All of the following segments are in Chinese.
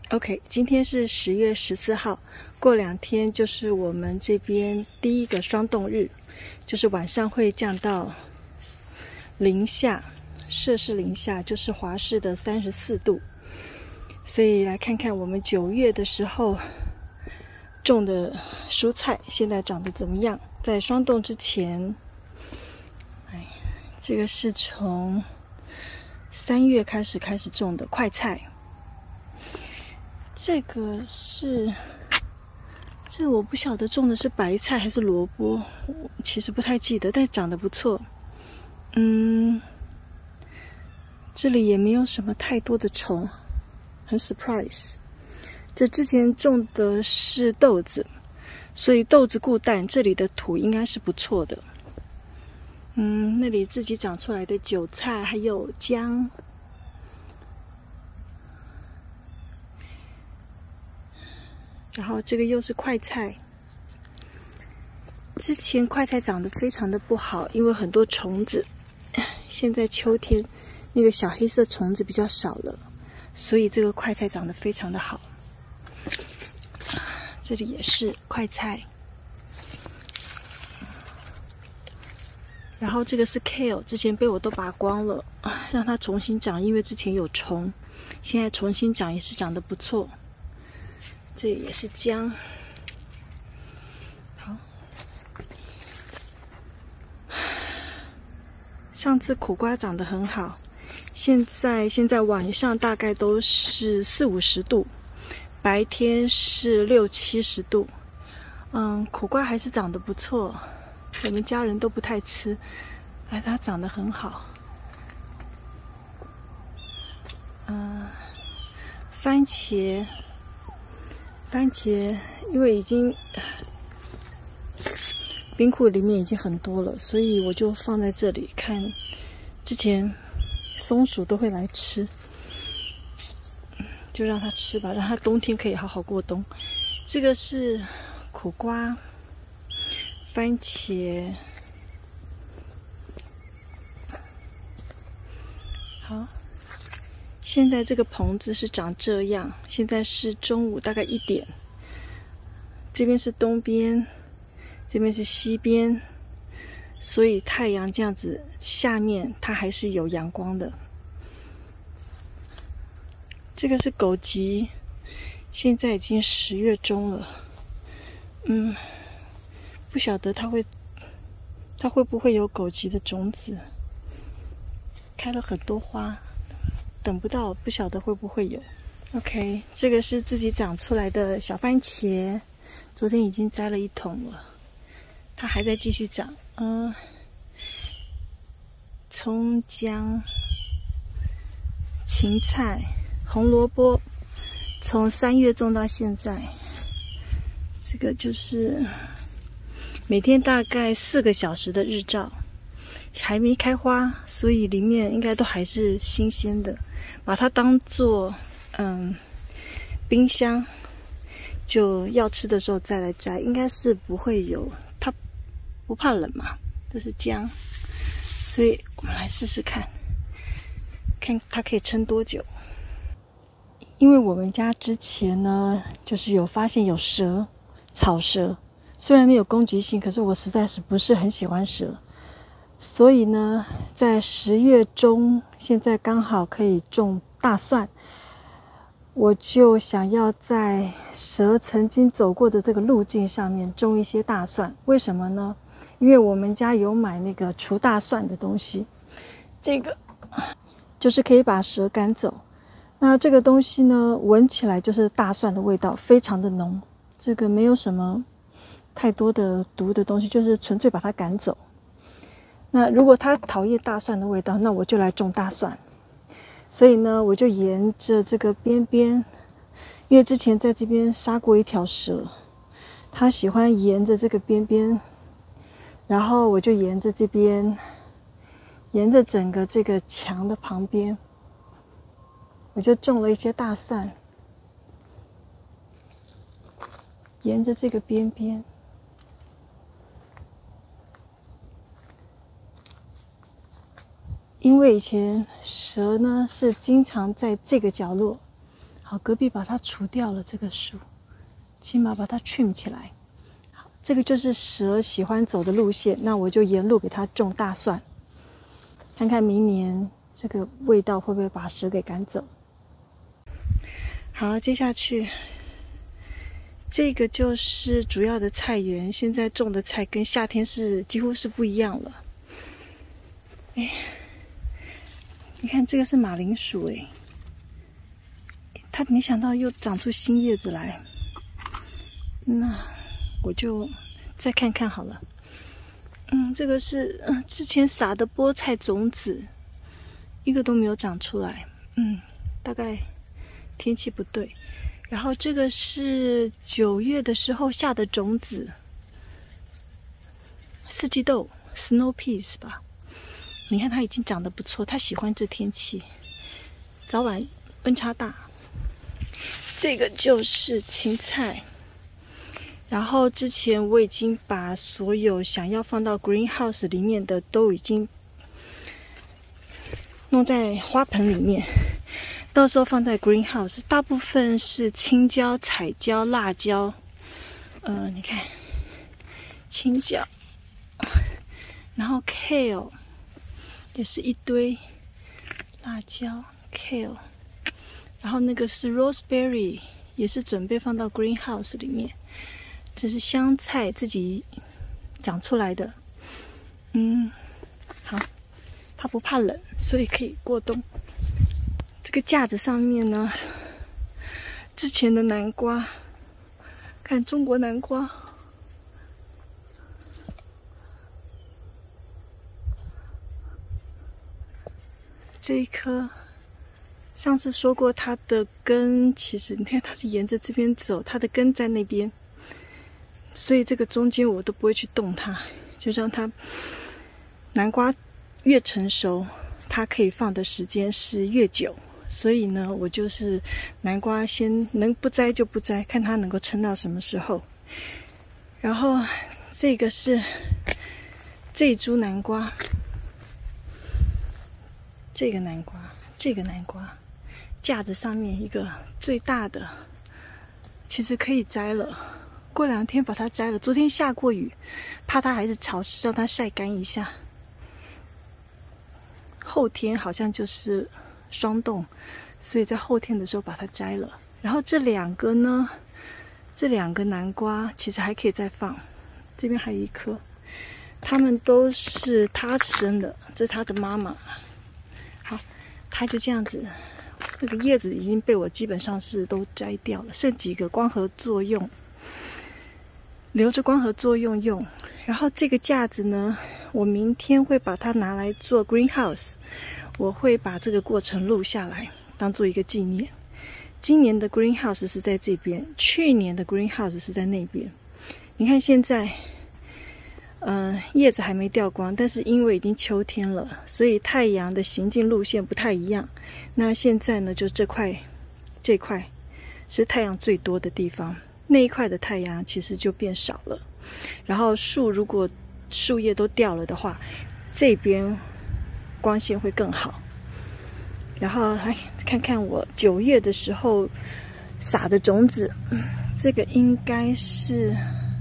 OK， 今天是10月14号，过2天就是我们这边第一个霜冻日，就是晚上会降到零下，摄氏零下，就是华氏的34度。所以来看看我们9月的时候种的蔬菜现在长得怎么样。在霜冻之前，这个是从3月开始种的快菜。这我不晓得种的是白菜还是萝卜，其实不太记得，但是长得不错。这里也没有什么太多的虫，很 surprise。这之前种的是豆子，所以豆子固氮，这里的土应该是不错的。那里自己长出来的韭菜还有姜。然后这个又是快菜，之前快菜长得非常的不好，因为很多虫子。现在秋天，那个小黑色虫子比较少了，所以这个快菜长得非常的好。这里也是快菜，然后这个是 kale， 之前被我都拔光了，让它重新长，因为之前有虫，现在重新长也是长得不错。这也是姜，好。上次苦瓜长得很好，现在晚上大概都是40-50度，白天是60-70度。苦瓜还是长得不错，我们家人都不太吃，它长得很好。番茄因为已经冰库里面已经很多了，所以我就放在这里看。之前松鼠都会来吃，就让它吃吧，让它冬天可以好好过冬。这个是苦瓜、番茄，好。现在这个棚子是长这样，现在是中午大概1点。这边是东边，这边是西边，所以太阳这样子，下面它还是有阳光的。这个是枸杞，现在已经10月中了。不晓得它会不会有枸杞的种子，开了很多花。等不到，不晓得会不会有。OK， 这个是自己长出来的小番茄，昨天已经摘了1桶了，它还在继续长。葱姜、芹菜、红萝卜，从3月种到现在。这个就是每天大概4个小时的日照，还没开花，所以里面应该都还是新鲜的。把它当做冰箱，就要吃的时候再来摘，应该是不会有。它不怕冷嘛，这是姜，所以我们来试试看它可以撑多久。因为我们家之前呢，就是有发现有蛇，草蛇，虽然没有攻击性，可是我实在是不是很喜欢蛇。所以呢，在10月中，现在刚好可以种大蒜，我就想要在蛇曾经走过的这个路径上面种一些大蒜。为什么呢？因为我们家有买那个除大蒜的东西，这个就是可以把蛇赶走。那这个东西呢，闻起来就是大蒜的味道，非常的浓。这个没有什么太多的毒的东西，就是纯粹把它赶走。那如果它讨厌大蒜的味道，那我就来种大蒜。所以呢，我就沿着这个边边，因为之前在这边杀过一条蛇，它喜欢沿着这个边边，然后我就沿着这边，沿着整个这个墙的旁边，我就种了一些大蒜，沿着这个边边。因为以前蛇呢是经常在这个角落， 好，隔壁把它除掉了这个树，起码把它 trim 起来。好，这个就是蛇喜欢走的路线，那我就沿路给它种大蒜，看看明年这个味道会不会把蛇给赶走。好，接下去这个就是主要的菜园，现在种的菜跟夏天几乎是不一样了。哎，你看这个是马铃薯，哎，它没想到又长出新叶子来，那我就再看看好了。这个是之前撒的菠菜种子，一个都没有长出来。大概天气不对。然后这个是9月的时候下的种子，四季豆 （Snow Peas） 吧。你看它已经长得不错，它喜欢这天气，早晚温差大。这个就是芹菜。然后之前我已经把所有想要放到 greenhouse 里面的都已经弄在花盆里面，到时候放在 greenhouse。大部分是青椒、彩椒、辣椒。你看青椒，然后 kale 也是一堆辣椒 kale， 然后那个是 roseberry， 也是准备放到 greenhouse 里面。这是香菜自己长出来的，好，它不怕冷，所以可以过冬。这个架子上面呢，之前的南瓜，看中国南瓜，这一颗，上次说过它的根，其实你看它是沿着这边走，它的根在那边。所以这个中间我都不会去动它，就让它南瓜越成熟，它可以放的时间是越久。所以呢，我就是南瓜先能不摘就不摘，看它能够撑到什么时候。然后这个是这一株南瓜，这个南瓜，架子上面一个最大的，其实可以摘了。过2天把它摘了，昨天下过雨，怕它还是潮湿，让它晒干一下。后天好像就是霜冻，所以在后天的时候把它摘了。然后这2个呢，这2个南瓜其实还可以再放，这边还有一颗，它们都是它生的，这是它的妈妈。好，它就这样子，那个叶子已经被我基本上是都摘掉了，剩几个光合作用。留着光合作用用。然后这个架子呢，我明天会把它拿来做 greenhouse， 我会把这个过程录下来当做一个纪念。今年的 greenhouse 是在这边，去年的 greenhouse 是在那边。你看现在叶子还没掉光，但是因为已经秋天了，所以太阳的行进路线不太一样。那现在呢，就这块是太阳最多的地方，那一块的太阳其实就变少了。然后如果树叶都掉了的话，这边光线会更好。然后来看看我9月的时候撒的种子，这个应该是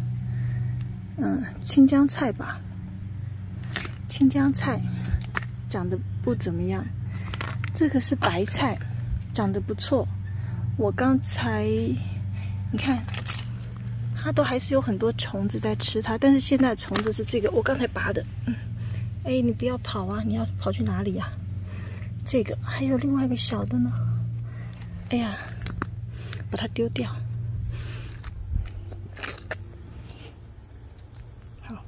青江菜吧。青江菜长得不怎么样，这个是白菜，长得不错。我刚才你看它都还是有很多虫子在吃它，但是现在的虫子是这个我刚才拔的。哎，你不要跑啊，你要跑去哪里呀？这个还有另外一个小的呢，哎呀，把它丢掉。好，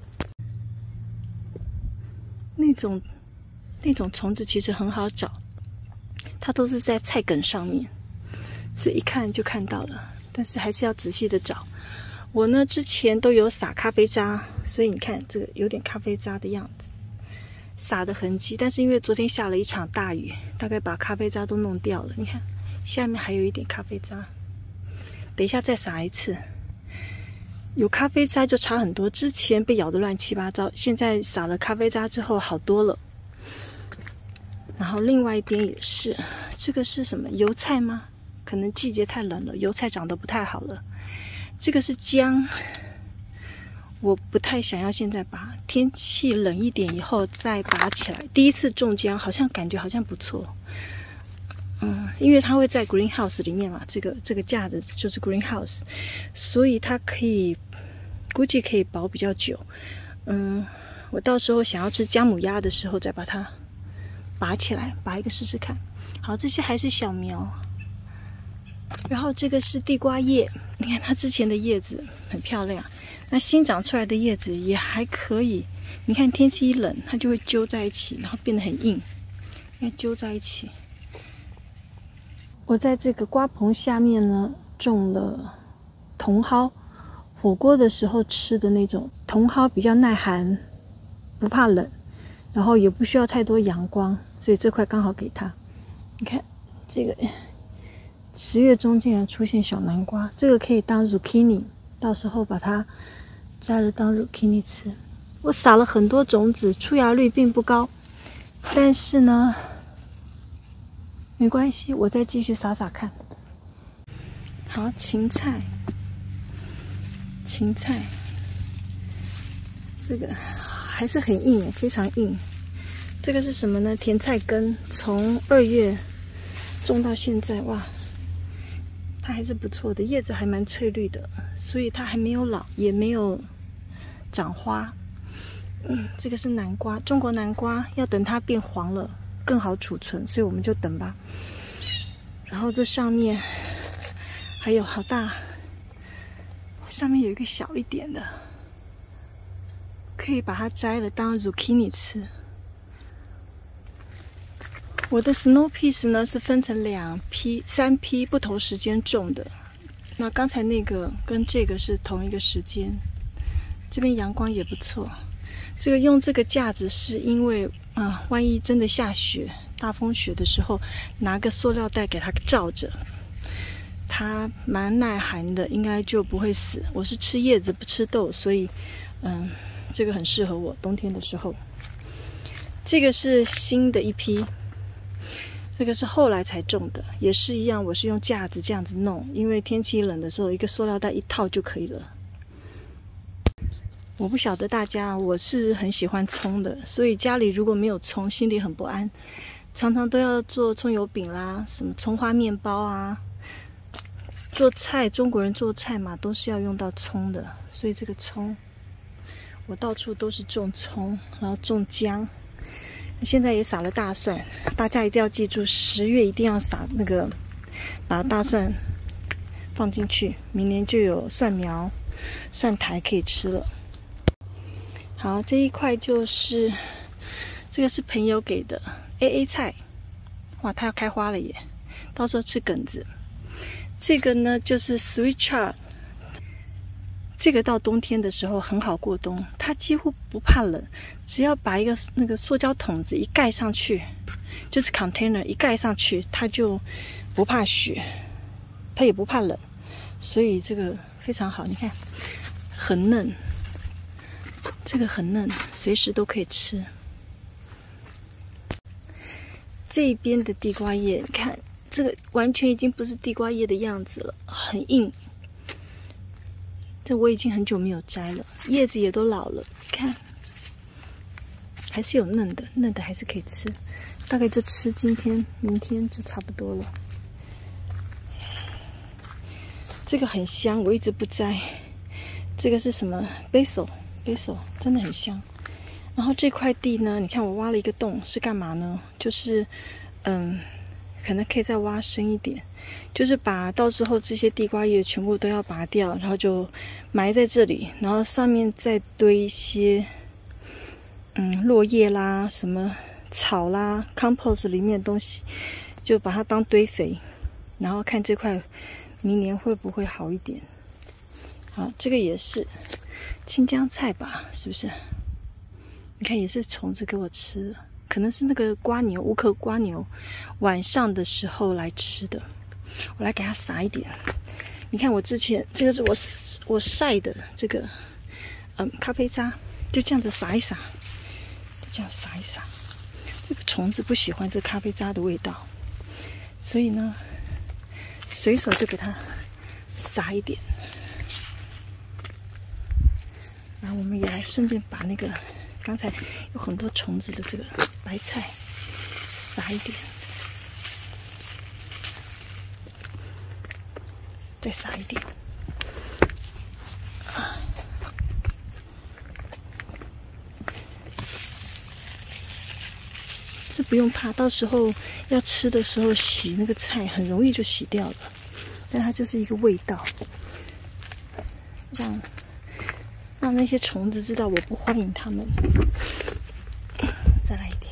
那种虫子其实很好找，它都是在菜梗上面，所以一看就看到了，但是还是要仔细的找。我呢之前都有撒咖啡渣，所以你看这个有点咖啡渣的样子，撒的痕迹。但是因为昨天下了一场大雨，大概把咖啡渣都弄掉了。你看下面还有一点咖啡渣，等一下再撒一次。有咖啡渣就差很多，之前被咬得乱七八糟，现在撒了咖啡渣之后好多了。然后另外一边也是，这个是什么油菜吗？ 可能季节太冷了，油菜长得不太好了。这个是姜，我不太想要现在拔，天气冷一点以后再拔起来。第一次种姜，好像感觉好像不错。因为它会在 greenhouse 里面嘛，这个架子就是 greenhouse， 所以它估计可以保比较久。我到时候想要吃姜母鸭的时候再把它拔起来，拔一个试试看。好，这些还是小苗。然后这个是地瓜叶，你看它之前的叶子很漂亮，那新长出来的叶子也还可以。你看天气一冷，它就会揪在一起，然后变得很硬，你看揪在一起。我在这个瓜棚下面呢，种了茼蒿，火锅的时候吃的那种。茼蒿比较耐寒，不怕冷，然后也不需要太多阳光，所以这块刚好给它。你看这个10月中竟然出现小南瓜，这个可以当 zucchini， 到时候把它摘了当 zucchini 吃。我撒了很多种子，出芽率并不高，但是呢没关系，我再继续撒撒看。好，芹菜，这个还是很硬，非常硬。这个是什么呢？甜菜根，从2月种到现在，哇，它还是不错的，叶子还蛮翠绿的，所以它还没有老，也没有长花。这个是南瓜，中国南瓜要等它变黄了更好储存，所以我们就等吧。然后这上面还有好大，上面有一个小一点的，可以把它摘了当 zucchini 吃。我的 snow peas 呢是分成3批不同时间种的，那刚才那个跟这个是同一个时间，这边阳光也不错。这个用这个架子是因为万一真的下雪、大风雪的时候，拿个塑料袋给它罩着，它蛮耐寒的，应该就不会死。我是吃叶子不吃豆，所以这个很适合我冬天的时候。这个是新的一批，这个是后来才种的，也是一样，我是用架子这样子弄，因为天气冷的时候，一个塑料袋一套就可以了。我不晓得大家，我是很喜欢葱的，所以家里如果没有葱，心里很不安，常常都要做葱油饼啦，什么葱花面包啊。做菜，中国人做菜嘛，都是要用到葱的，所以这个葱，我到处都是种葱，然后种姜。现在也撒了大蒜，大家一定要记住，10月一定要撒那个，把大蒜放进去，明年就有蒜苗、蒜苔可以吃了。好，这一块就是这个是朋友给的 AA 菜，哇，它要开花了耶！到时候吃梗子。这个呢就是 Sweet Chard， 这个到冬天的时候很好过冬，它几乎不怕冷，只要把一个那个塑胶桶子一盖上去，就是 container 一盖上去，它就不怕雪，它也不怕冷，所以这个非常好。你看，很嫩，这个很嫩，随时都可以吃。这边的地瓜叶，你看这个完全已经不是地瓜叶的样子了，很硬。这我已经很久没有摘了，叶子也都老了，看还是有嫩的，嫩的还是可以吃。大概就吃今天、明天就差不多了。这个很香，我一直不摘。这个是什么 ？basil 真的很香。然后这块地呢，你看我挖了一个洞，是干嘛呢？就是可能可以再挖深一点，就是把到时候这些地瓜叶全部都要拔掉，然后就埋在这里，然后上面再堆一些落叶啦、什么草啦、compost 里面的东西，就把它当堆肥，然后看这块明年会不会好一点。好，这个也是青江菜吧，是不是？你看也是虫子给我吃的，可能是那个瓜牛，乌克瓜牛晚上的时候来吃的。我来给它撒一点。你看我之前这个是我晒的这个咖啡渣，就这样子撒一撒，就这样撒一撒。这个虫子不喜欢这咖啡渣的味道，所以呢随手就给它撒一点。然后我们也来顺便把那个刚才有很多虫子的这个白菜撒一点，再撒一点。这不用怕，到时候要吃的时候洗那个菜很容易就洗掉了，但它就是一个味道，让那些虫子知道我不欢迎它们。再来一点。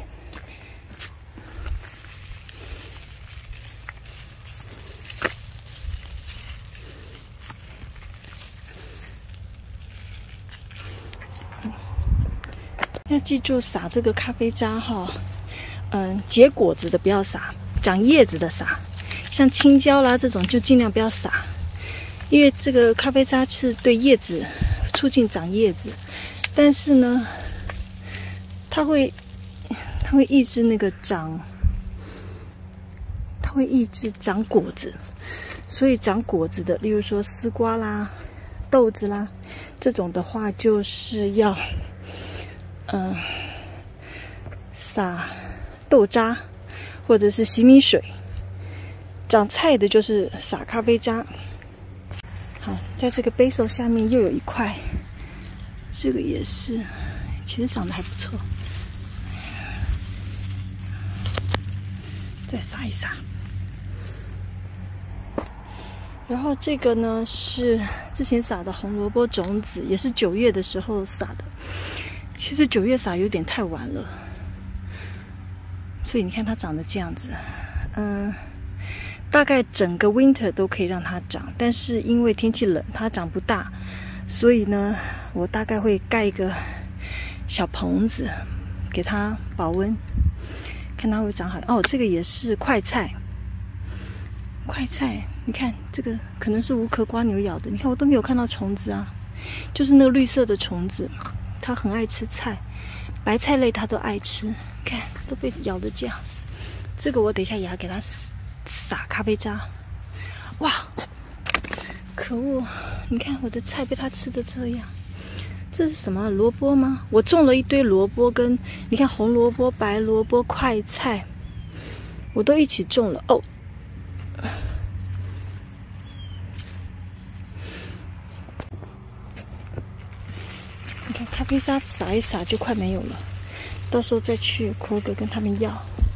要记住撒这个咖啡渣哈，结果子的不要撒，长叶子的撒，像青椒啦这种就尽量不要撒，因为这个咖啡渣是对叶子促进长叶子，但是呢，它会抑制那个长果子，所以长果子的，例如说丝瓜啦、豆子啦这种的话，就是要撒豆渣或者是洗米水。长菜的就是撒咖啡渣。好，在这个 basil 下面又有一块，这个也是，其实长得还不错。再撒一撒。然后这个呢是之前撒的红萝卜种子，也是9月的时候撒的。其实9月撒有点太晚了，所以你看它长得这样子。大概整个 winter 都可以让它长，但是因为天气冷，它长不大，所以呢，我大概会盖一个小棚子，给它保温，看它会长好。哦，这个也是快菜，你看这个可能是无壳瓜牛咬的，你看我都没有看到虫子啊，就是那个绿色的虫子，它很爱吃菜，白菜类它都爱吃，看都被咬得这样。这个我等一下也要给它撒咖啡渣。哇，可恶！你看我的菜被它吃的这样。这是什么？萝卜吗？我种了一堆萝卜，跟你看红萝卜、白萝卜、快菜，我都一起种了哦。你看咖啡渣撒一撒就快没有了，到时候再去Kroger跟他们要。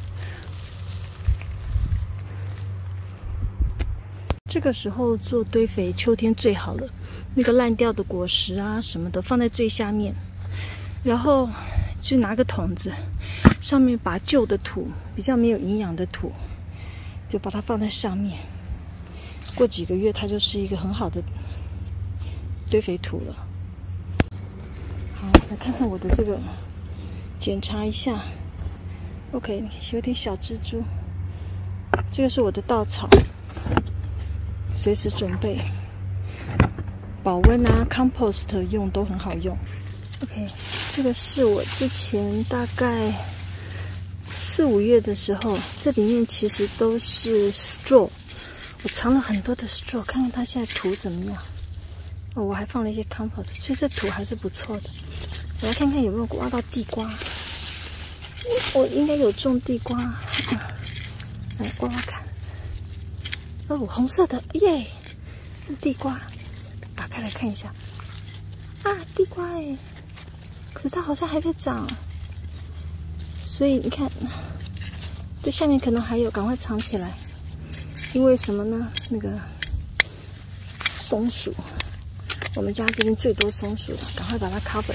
这个时候做堆肥，秋天最好了。那个烂掉的果实啊什么的放在最下面，然后就拿个桶子，上面把旧的土，比较没有营养的土，就把它放在上面。过几个月，它就是一个很好的堆肥土了。好，来看看我的这个，检查一下。OK， 有点小蜘蛛。这个是我的稻草。随时准备保温啊 ，compost 用都很好用。OK， 这个是我之前大概4、5月的时候，这里面其实都是 straw， 我藏了很多的 straw， 看看它现在土怎么样。哦，我还放了一些 compost， 所以这土还是不错的。我来看看有没有挖到地瓜，我应该有种地瓜，来挖挖看。哦，红色的耶，地瓜，打开来看一下。啊，地瓜哎，可是它好像还在长，所以你看，这下面可能还有，赶快藏起来。因为什么呢？那个松鼠，我们家这边最多松鼠了，赶快把它 cover。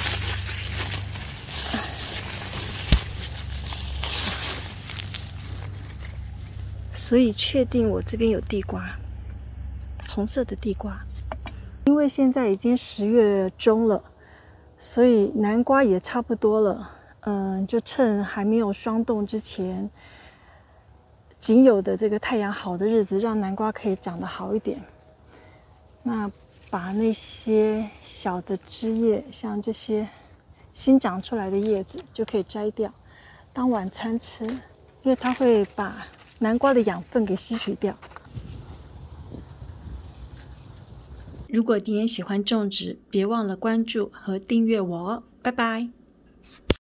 所以确定我这边有地瓜，红色的地瓜。因为现在已经10月中了，所以南瓜也差不多了。就趁还没有霜冻之前，仅有的这个太阳好的日子，让南瓜可以长得好一点。那把那些小的枝叶，像这些新长出来的叶子，就可以摘掉，当晚餐吃，因为它会把南瓜的养分给吸取掉。 如果你也喜欢种植，别忘了关注和订阅我哦，拜拜。